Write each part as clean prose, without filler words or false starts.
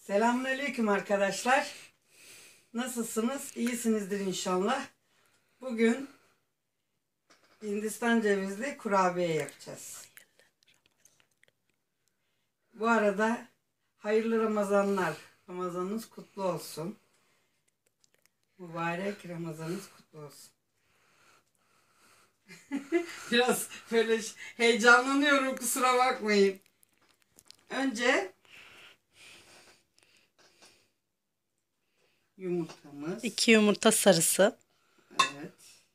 Selamünaleyküm arkadaşlar. Nasılsınız? İyisinizdir inşallah. Bugün Hindistan cevizli kurabiye yapacağız. Bu arada hayırlı Ramazanlar. Ramazanınız kutlu olsun. Mübarek Ramazanınız kutlu olsun. Biraz böyle heyecanlanıyorum, kusura bakmayın. Önce yumurtamız. 2 yumurta sarısı. Evet.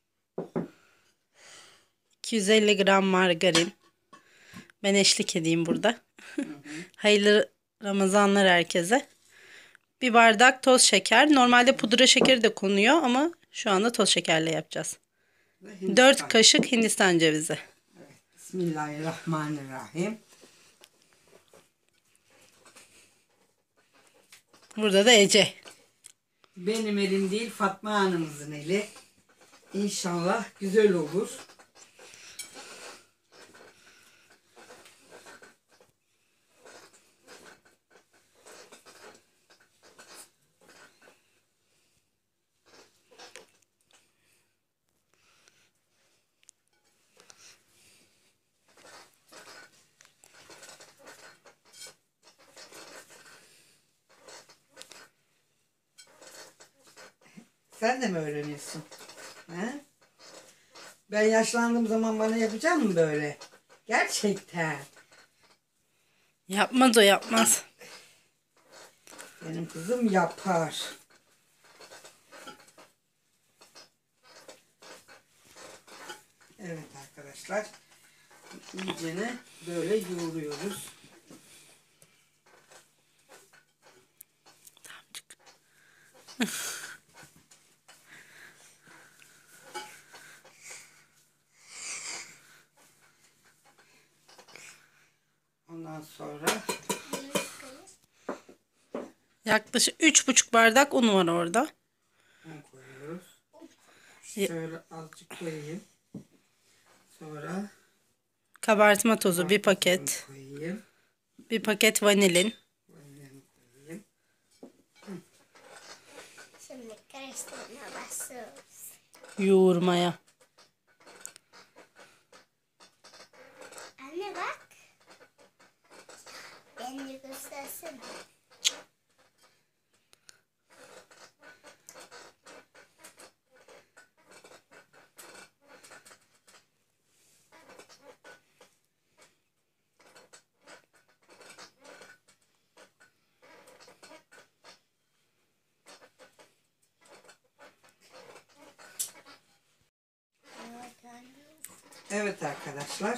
250 gram margarin. Ben eşlik edeyim burada. Hı hı. Hayırlı Ramazanlar herkese. Bir bardak toz şeker. Normalde pudra şekeri de konuyor ama şu anda toz şekerle yapacağız. 4 kaşık Hindistan cevizi. Evet. Bismillahirrahmanirrahim. Burada da Ece. Benim elim değil, Fatma Hanım'ızın eli. İnşallah güzel olur. Sen de mi öğreniyorsun? He? Ben yaşlandığım zaman bana yapacak mısın böyle? Gerçekten. Yapmaz o, yapmaz. Benim kızım yapar. Evet arkadaşlar. İyicene böyle yoğuruyoruz. Ondan sonra Yaklaşık 3,5 bardak un var orada. un koyuyoruz. Şöyle azıcık koyayım. Sonra Kabartma tozu bir paket. koyayım. Bir paket vanilin. Vanilini koyayım. Şimdi karıştırmaya başlıyoruz. Yoğurmaya. Anne bak. Beni göstersene. Evet arkadaşlar.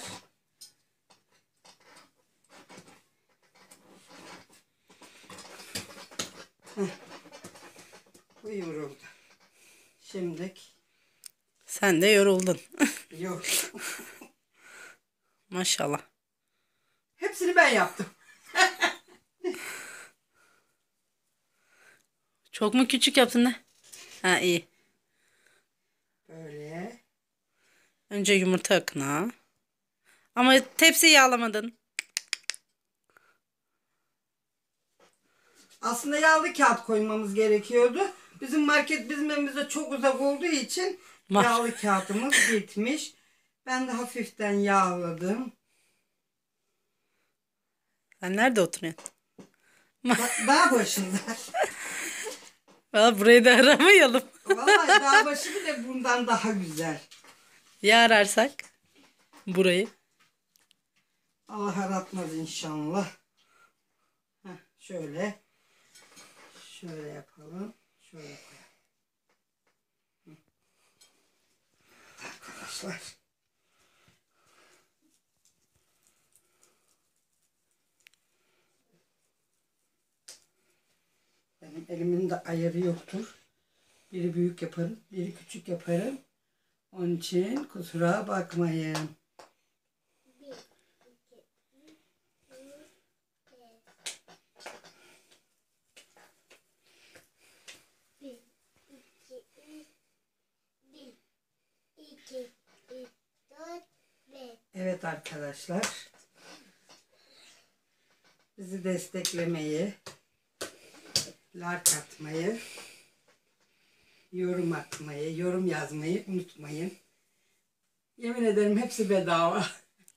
Bu yoğruldu. Şimdilik Sen de yoruldun. yok. Maşallah. Hepsini ben yaptım. Çok mu küçük yaptın ne? Ha, iyi. Böyle. Önce yumurta akına. Ama tepsiyi yağlamadın. Aslında yağlı kağıt koymamız gerekiyordu. Bizim market bizim evimizde çok uzak olduğu için yağlı kağıtımız bitmiş. Ben de hafiften yağladım. Sen nerede oturuyorsun? Dağ başında. Valla burayı da aramayalım. Vallahi dağ başı bile bundan daha güzel. Ya ararsak burayı. Allah aratmaz inşallah. Heh, şöyle. Şöyle yapalım. Şöyle koyalım. Hı. Arkadaşlar. Benim elimin de ayarı yoktur. Biri büyük yaparım, biri küçük yaparım. Onun için kusura bakmayın. Evet arkadaşlar. Bizi desteklemeyi, like atmayı, yorum atmayı, yorum yazmayı unutmayın. Yemin ederim hepsi bedava.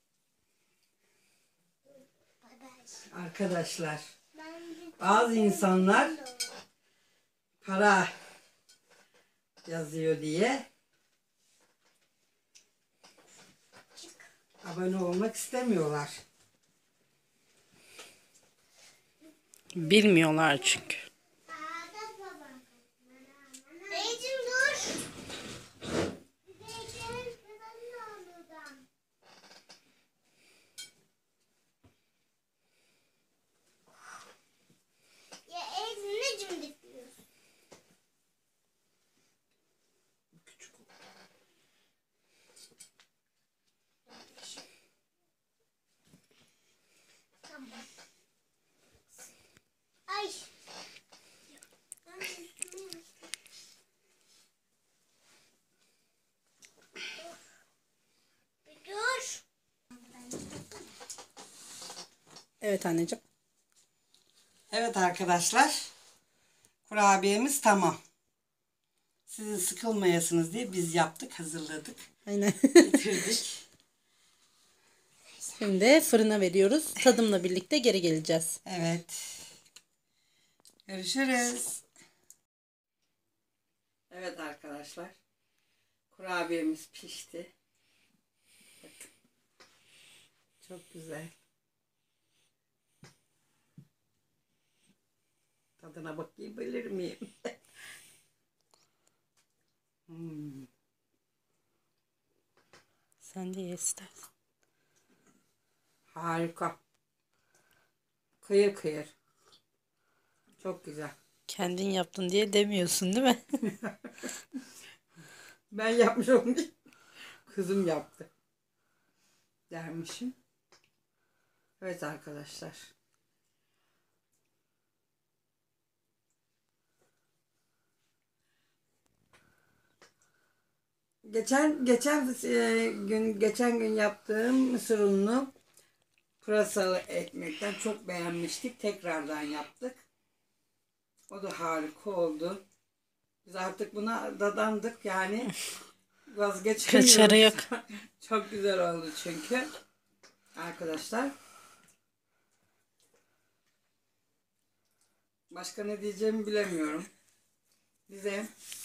Arkadaşlar, bazı insanlar para yazıyor diye abone olmak istemiyorlar. Bilmiyorlar çünkü. Ecim dur. Ya Ecim ne cimdik diyorsun? Tamam. Ay. Bir dur. Evet anneciğim. Evet arkadaşlar, kurabiyemiz tamam. Sizin sıkılmayasınız diye biz yaptık, hazırladık, Aynen. bitirdik. Şimdi fırına veriyoruz. Tadımla birlikte geri geleceğiz. Evet. Görüşürüz. Evet arkadaşlar, kurabiyemiz pişti. Bakın. Çok güzel. Tadına bakayım bilir miyim? Sen de ye istersen. Harika. Kıyır kıyır. Çok güzel. Kendin yaptın diye demiyorsun değil mi? Ben yapmış olmayayım. Kızım yaptı. Dermişim. Evet arkadaşlar. Geçen gün yaptığım mısır unlu pırasalı ekmekten çok beğenmiştik. Tekrardan yaptık. O da harika oldu. Biz artık buna dadandık yani. Vazgeçemiyoruz. Kaçarı yok. Çok güzel oldu çünkü. Arkadaşlar. Başka ne diyeceğimi bilemiyorum. Bize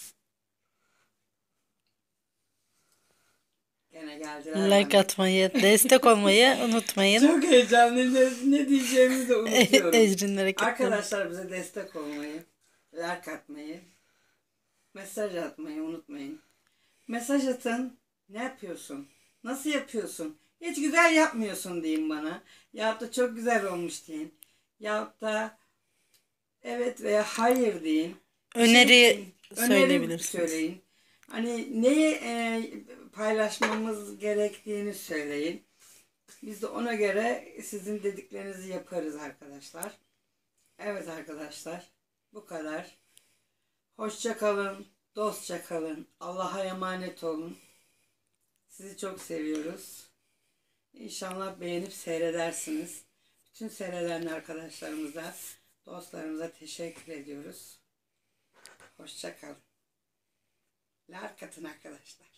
gene geldiler. Like atmayı, destek olmayı unutmayın. Çok heyecanlıyım. Ne diyeceğimi de unutuyorum. Ecrin hareketleri. Arkadaşlar bize destek olmayı, like atmayı, mesaj atmayı unutmayın. Mesaj atın. Ne yapıyorsun? Nasıl yapıyorsun? Hiç güzel yapmıyorsun deyin bana. Ya da çok güzel olmuş deyin. Ya da evet veya hayır deyin. Öneri Öneri söyleyebilirsiniz. söyleyin. Hani neyi paylaşmamız gerektiğini söyleyin. Biz de ona göre sizin dediklerinizi yaparız arkadaşlar. Evet arkadaşlar. Bu kadar. Hoşça kalın. Dostça kalın. Allah'a emanet olun. Sizi çok seviyoruz. İnşallah beğenip seyredersiniz. Bütün seyreden arkadaşlarımıza, dostlarımıza teşekkür ediyoruz. Hoşça kalın. Like atın arkadaşlar.